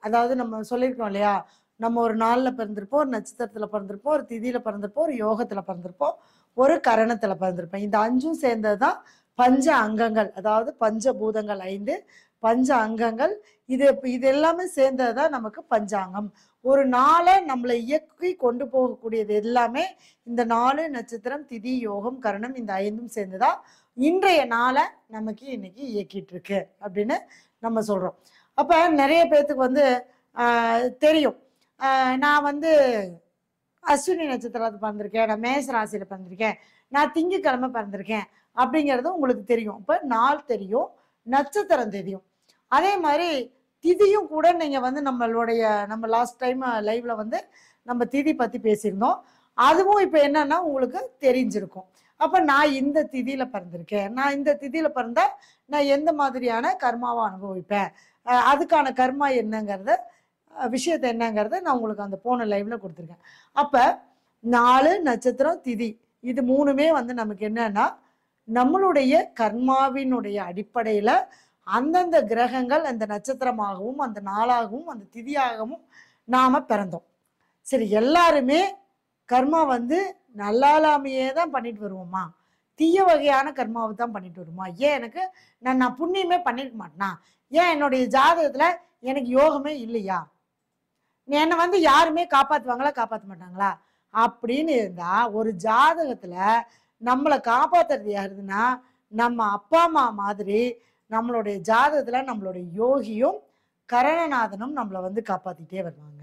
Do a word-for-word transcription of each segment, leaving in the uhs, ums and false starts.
அதாவது நம்ம சொல்லியிருக்கோம் இல்லையா, நம்ம ஒரு நாளில் பிறந்திருப்போம், ஒரு நட்சத்திரத்தில் பிறந்திருப்போம், ஒரு திதியில் பிறந்திருப்போம், ஒரு யோகத்தில் பிறந்திருப்போம், ஒரு கரணத்தில் பிறந்திருப்போம். இந்த அஞ்சும் சேர்ந்தது தான் பஞ்ச அங்கங்கள். அதாவது பஞ்சபூதங்கள் ஐந்து, பஞ்ச அங்கங்கள். இது இது எல்லாமே சேர்ந்தது தான் நமக்கு பஞ்சாங்கம். ஒரு நாளை நம்மளை இயக்கி கொண்டு போகக்கூடியது எல்லாமே இந்த நாலு நட்சத்திரம், திதி, யோகம், கரணம், இந்த ஐந்தும் சேர்ந்துதான் இன்றைய நாளை நமக்கு இன்னைக்கு இயக்கிட்டு இருக்கு அப்படின்னு நம்ம சொல்றோம். அப்ப நிறைய பேர்த்துக்கு வந்து ஆஹ் தெரியும், ஆஹ் நான் வந்து அஸ்வினி நட்சத்திரத்தை பிறந்திருக்கேன், நான் மேச ராசியில பிறந்திருக்கேன், நான் திங்கக்கிழமை பிறந்திருக்கேன் அப்படிங்கிறது உங்களுக்கு தெரியும். இப்ப நாள் தெரியும், நட்சத்திரம் தெரியும். அதே மாதிரி திதியும் கூட நீங்க வந்து நம்மளுடைய நம்ம லாஸ்ட் டைம் லைவ்ல வந்து நம்ம திதி பத்தி பேசியிருந்தோம். அதுவும் இப்ப என்னன்னா உங்களுக்கு தெரிஞ்சிருக்கும். அப்ப நான் இந்த திதியில பிறந்திருக்கேன், நான் இந்த திதியில பிறந்தா நான் எந்த மாதிரியான கர்மாவை அனுபவிப்பேன், அதுக்கான கர்மா என்னங்கிறத விஷயத்த என்னங்கிறத நான் உங்களுக்கு அந்த போன லைவ்ல கொடுத்துருக்கேன். அப்ப நாலு நட்சத்திரம் திதி இது மூணுமே வந்து நமக்கு என்னன்னா நம்மளுடைய கர்மாவினுடைய அடிப்படையில அந்தந்த கிரகங்கள் அந்த நட்சத்திரமாகவும் அந்த நாளாகவும் அந்த திதியாகவும் நாம பிறந்தோம். சரி, எல்லாருமே கர்மா வந்து நல்லாலாமையே தான் பண்ணிட்டு வருவோமா, தீய வகையான கர்மாவை தான் பண்ணிட்டு வருமா? ஏன் எனக்கு நான் நான் புண்ணியமே பண்ணிருக்க மாட்டேனா? ஏன் என்னுடைய ஜாதகத்துல எனக்கு யோகமே இல்லையா? என்னை வந்து யாருமே காப்பாத்துவாங்களா காப்பாற்ற மாட்டாங்களா அப்படின்னு இருந்தா, ஒரு ஜாதகத்துல நம்மளை காப்பாத்துறது யாருதுன்னா நம்ம அப்பா அம்மா மாதிரி நம்மளுடைய ஜாதகத்துல நம்மளுடைய யோகியும் கரணநாதனும் நம்மளை வந்து காப்பாத்திட்டே வருவாங்க.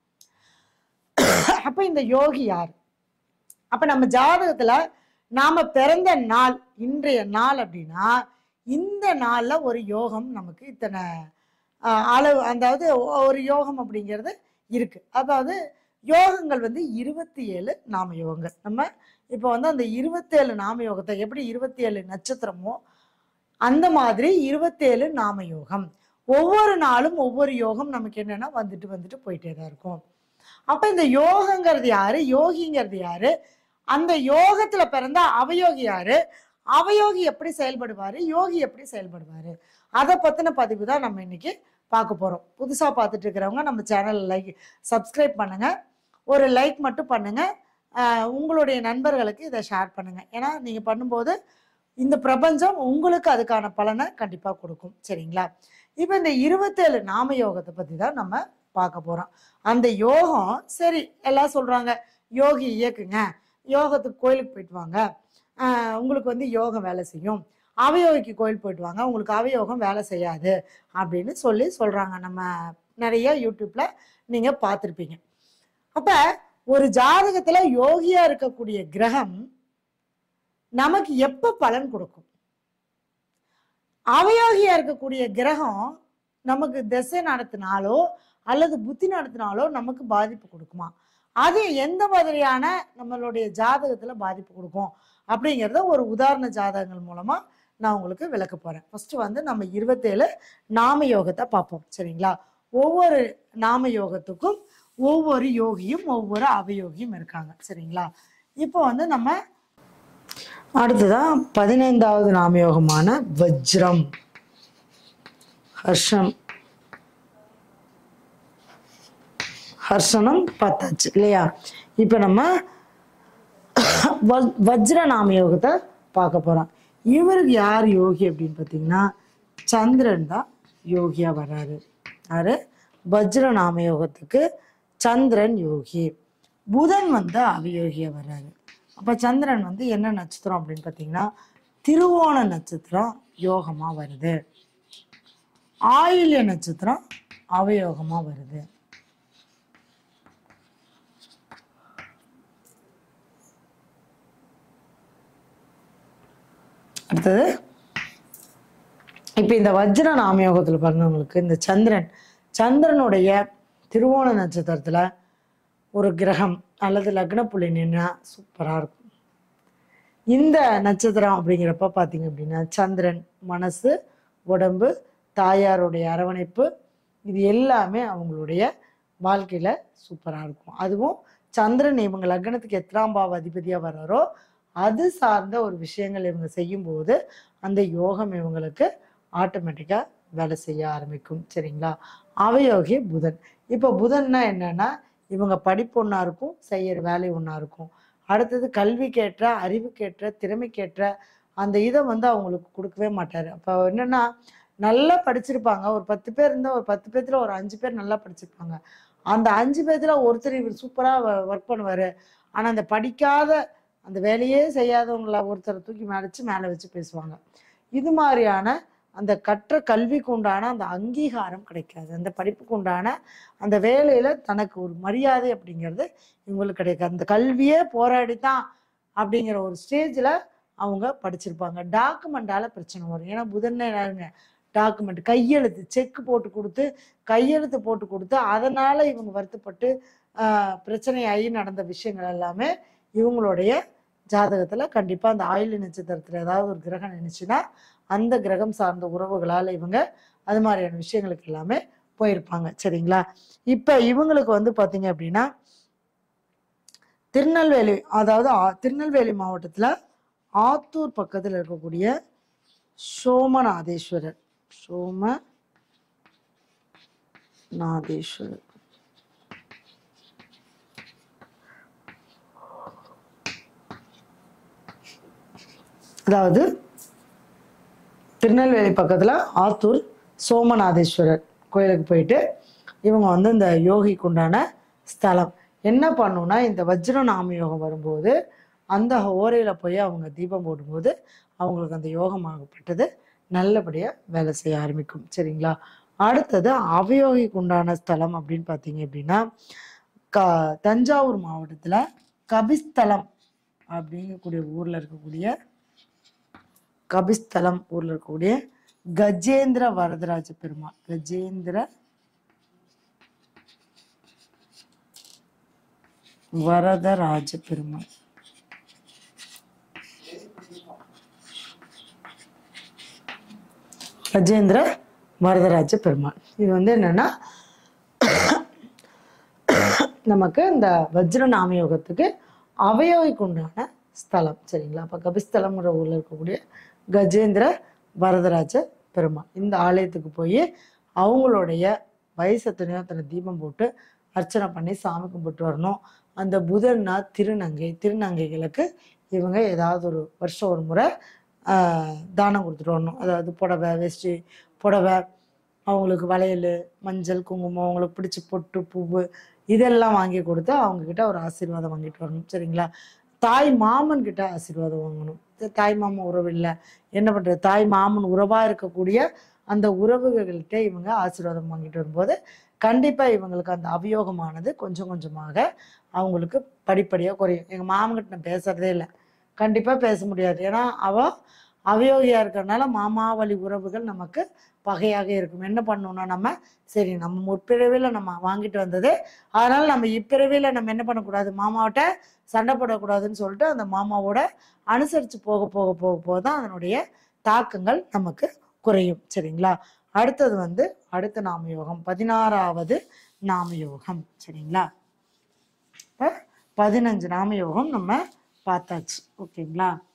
அப்ப இந்த யோகி யார்? அப்ப நம்ம ஜாதகத்துல நாம பிறந்த நாள் இன்றைய நாள் அப்படின்னா இந்த நாள்ல ஒரு யோகம் நமக்கு இத்தனை அளவு, அதாவது ஒரு யோகம் அப்படிங்கிறது இருக்கு. அதாவது யோகங்கள் வந்து இருபத்தி ஏழு நாம யோகங்கள். நம்ம இப்போ வந்து அந்த இருபத்தி ஏழு நாம யோகத்தை எப்படி இருபத்தி ஏழு நட்சத்திரமோ அந்த மாதிரி இருபத்தி ஏழு நாம யோகம். ஒவ்வொரு நாளும் ஒவ்வொரு யோகம் நமக்கு என்னன்னா வந்துட்டு வந்துட்டு போயிட்டே தான் இருக்கும். அப்ப இந்த யோகங்கிறது யாரு, யோகிங்கிறது யாரு, அந்த யோகத்துல பிறந்த அவயோகி யாரு, அவயோகி எப்படி செயல்படுவாரு, யோகி எப்படி செயல்படுவாரு, அதை பத்தின பதிவு தான் நம்ம இன்னைக்கு பார்க்க போறோம். புதுசா பார்த்துட்டு இருக்கிறவங்க நம்ம சேனல் லைக் சப்ஸ்கிரைப் பண்ணுங்க, ஒரு லைக் மட்டும் பண்ணுங்க, உங்களுடைய நண்பர்களுக்கு இதை ஷேர் பண்ணுங்க. ஏன்னா நீங்க பண்ணும்போது இந்த பிரபஞ்சம் உங்களுக்கு அதுக்கான பலனை கண்டிப்பா கொடுக்கும். சரிங்களா? இப்ப இந்த இருபத்தேழு நாம யோகத்தை பத்தி தான் நம்ம பார்க்க போறோம். அந்த யோகம் சரி எல்லாம் சொல்றாங்க யோகி இயக்குங்க, யோகத்துக்கு கோயிலுக்கு போயிட்டு வாங்க, ஆஹ் உங்களுக்கு வந்து யோகம் வேலை செய்யும், அவயோகிக்கு கோயில் போயிட்டு வாங்க உங்களுக்கு அவயோகம் வேலை செய்யாது அப்படின்னு சொல்லி சொல்றாங்க. நம்ம நிறைய யூடியூப்ல நீங்க பார்த்துருப்பீங்க. அப்ப ஒரு ஜாதகத்துல யோகியா இருக்கக்கூடிய கிரகம் நமக்கு எப்ப பலன் கொடுக்கும்? அவயோகியா இருக்கக்கூடிய கிரகம் நமக்கு திசை நடத்தினாலோ அல்லது புத்தி நடத்தினாலோ நமக்கு பாதிப்பு கொடுக்குமா? அது எந்த மாதிரியான நம்மளுடைய ஜாதகத்துல பாதிப்பு கொடுக்கும் அப்படிங்கிறத ஒரு உதாரண ஜாதகங்கள் மூலமா நான் உங்களுக்கு விளக்க போறேன். ஃபர்ஸ்ட் வந்து நம்ம இருபத்தேழு நாம யோகத்தை பார்ப்போம். சரிங்களா? ஒவ்வொரு நாம யோகத்துக்கும் ஒவ்வொரு யோகியும் ஒவ்வொரு அவயோகியும் இருக்காங்க. சரிங்களா? இப்போ வந்து நம்ம அடுத்ததான் பதினைந்தாவது நாமயோகமான வஜ்ரம் ஹர்ஷம் ஹர்ஷனம் பார்த்தாச்சு இல்லையா? இப்ப நம்ம வஜ்ர நாமயோகத்தை பார்க்க போறோம். இவருக்கு யார் யோகி அப்படின்னு பார்த்தீங்கன்னா சந்திரன் தான் யோகியா வர்றாரு. யாரு? வஜ்ர நாமயோகத்துக்கு சந்திரன் யோகி. புதன் வந்து அவயோகியா வர்றாரு. அப்ப சந்திரன் வந்து என்ன நட்சத்திரம் அப்படின்னு பார்த்தீங்கன்னா திருவோண நட்சத்திரம் யோகமா வருது, ஆயில்ய நட்சத்திரம் அவயோகமா வருது. அடுத்தது இப்ப இந்த வஜ்ர நாமயோகத்துல பிறந்தவங்களுக்கு இந்த சந்திரன் சந்திரனுடைய திருவோண நட்சத்திரத்துல ஒரு கிரகம் அல்லது லக்ன புள்ளி நின்னா சூப்பரா இருக்கும். இந்த நட்சத்திரம் அப்படிங்கிறப்ப பார்த்தீங்க அப்படின்னா சந்திரன் மனசு, உடம்பு, தாயாருடைய அரவணைப்பு, இது எல்லாமே அவங்களுடைய வாழ்க்கையில சூப்பரா இருக்கும். அதுவும் சந்திரன் இவங்க லக்னத்துக்கு எத்தனாம் பாவ அதிபதியா வர்றாரோ அது சார்ந்த ஒரு விஷயங்கள் இவங்க செய்யும் போது அந்த யோகம் இவங்களுக்கு ஆட்டோமேட்டிக்கா வேலை செய்ய ஆரம்பிக்கும். சரிங்களா? அவயோகி புதன். இப்போ புதன்னா என்னன்னா இவங்க படிப்பு ஒன்றா இருக்கும், செய்கிற வேலை ஒன்றா இருக்கும். அடுத்தது கல்விக்கேற்ற, அறிவுக்கேற்ற, திறமைக்கேற்ற அந்த இதை வந்து அவங்களுக்கு கொடுக்கவே மாட்டார். அப்போ என்னென்னா நல்லா படிச்சிருப்பாங்க, ஒரு பத்து பேர் இருந்தால் ஒரு பத்து பேர்த்துல ஒரு அஞ்சு பேர் நல்லா படிச்சிருப்பாங்க. அந்த அஞ்சு பேர்த்துல ஒருத்தர் இவர் சூப்பராக ஒர்க் பண்ணுவார். ஆனால் அந்த படிக்காத அந்த வேலையே செய்யாதவங்கள ஒருத்தரை தூக்கி மேடிச்சு மேலே வச்சு பேசுவாங்க. இது மாதிரியான அந்த கற்ற கல்விக்கு உண்டான அந்த அங்கீகாரம் கிடைக்காது. அந்த படிப்புக்கு உண்டான அந்த வேலையில் தனக்கு ஒரு மரியாதை அப்படிங்கிறது இவங்களுக்கு கிடைக்காது. அந்த கல்வியே போராடித்தான் அப்படிங்கிற ஒரு ஸ்டேஜில் அவங்க படிச்சிருப்பாங்க. டாக்குமெண்டால் பிரச்சனை வரும். ஏன்னா புதன் எல்லாருங்க டாக்குமெண்ட் கையெழுத்து செக்கு போட்டு கொடுத்து கையெழுத்து போட்டு கொடுத்து அதனால் இவங்க வருத்தப்பட்டு பிரச்சனையாகி நடந்த விஷயங்கள் எல்லாமே இவங்களுடைய ஜாதகத்தில் கண்டிப்பாக அந்த ஆயில்ய நட்சத்திரத்தில் ஏதாவது ஒரு கிரகம் நினைச்சுன்னா அந்த கிரகம் சார்ந்த உறவுகளால் இவங்க அது மாதிரியான விஷயங்களுக்கு எல்லாமே போயிருப்பாங்க. சரிங்களா? இப்போ இவங்களுக்கு வந்து பார்த்தீங்க அப்படின்னா திருநெல்வேலி, அதாவது திருநெல்வேலி மாவட்டத்தில் ஆத்தூர் பக்கத்தில் இருக்கக்கூடிய சோமநாதேஸ்வரர் சோமநாதேஸ்வரர் அதாவது திருநெல்வேலி பக்கத்தில் ஆத்தூர் சோமநாதேஸ்வரர் கோயிலுக்கு போயிட்டு இவங்க வந்து இந்த யோகிக்கு உண்டான ஸ்தலம் என்ன பண்ணுன்னா இந்த வஜ்ர நாம யோகம் வரும்போது அந்த ஓரையில் போய் அவங்க தீபம் போடும்போது அவங்களுக்கு அந்த யோகமாகப்பட்டது நல்லபடியாக வேலை செய்ய ஆரம்பிக்கும். சரிங்களா? அடுத்தது அவயோகிக்கு உண்டான ஸ்தலம் அப்படின்னு பார்த்தீங்க அப்படின்னா க தஞ்சாவூர் மாவட்டத்தில் கபிஸ்தலம் அப்படிங்கக்கூடிய ஊரில் இருக்கக்கூடிய கபிஸ்தலம் ஊர்ல இருக்கக்கூடிய கஜேந்திர வரதராஜ பெருமாள் கஜேந்திர வரதராஜ பெருமாள் கஜேந்திர வரதராஜ பெருமாள் இது வந்து என்னன்னா நமக்கு இந்த வஜ்ர நாம யோகத்துக்கு அவயோகிக்கு உண்டான ஸ்தலம். சரிங்களா? அப்போ கபிஸ்தலம்ங்கிற ஊர்ல இருக்கக்கூடிய கஜேந்திர வரதராஜ பெருமாள் இந்த ஆலயத்துக்கு போய் அவங்களுடைய வயசத்தனையோ தன்னை தீபம் போட்டு அர்ச்சனை பண்ணி சாமி கும்பிட்டு வரணும். அந்த புதன்னா திருநங்கை திருநங்கைகளுக்கு இவங்க ஏதாவது ஒரு வருஷம் ஒரு முறை தானம் கொடுத்துட்டு வரணும். அதாவது புடவை வேஷ்டி புடவை அவங்களுக்கு வளையல் மஞ்சள் குங்குமம் அவங்களுக்கு பிடிச்ச பொட்டு பூவு இதெல்லாம் வாங்கி கொடுத்து அவங்கக்கிட்ட ஒரு ஆசீர்வாதம் வாங்கிட்டு வரணும். சரிங்களா? தாய் மாமன் கிட்ட ஆசீர்வாதம் வாங்கணும். தாய் மாமன் உறவு இல்லை என்ன பண்ணுறது, தாய் மாமன் உறவாக இருக்கக்கூடிய அந்த உறவுகள்கிட்ட இவங்க ஆசீர்வாதம் வாங்கிட்டு வரும்போது கண்டிப்பாக இவங்களுக்கு அந்த அவயோகமானது கொஞ்சம் கொஞ்சமாக அவங்களுக்கு படிப்படியாக குறையும். எங்கள் மாமன்கிட்ட நான் பேசுகிறதே இல்லை, கண்டிப்பாக பேச முடியாது. ஏன்னா அவள் அவயோகியாக இருக்கிறதுனால மாமாவளி உறவுகள் நமக்கு பகையாக இருக்கும். என்ன பண்ணணும்னா நம்ம சரி நம்ம முற்பிறவியில் நம்ம வாங்கிட்டு வந்தது, அதனால் நம்ம இப்பிறவியில் நம்ம என்ன பண்ணக்கூடாது, மாமாவிட்ட சண்டை போடக்கூடாதுன்னு சொல்லிட்டு அந்த மாமாவோட அனுசரித்து போக போக போக போக தான் அதனுடைய தாக்கங்கள் நமக்கு குறையும். சரிங்களா? அடுத்தது வந்து அடுத்த நாமயோகம் பதினாறாவது நாமயோகம். சரிங்களா? இப்போ பதினஞ்சு நாமயோகம் நம்ம பார்த்தாச்சு. ஓகேங்களா?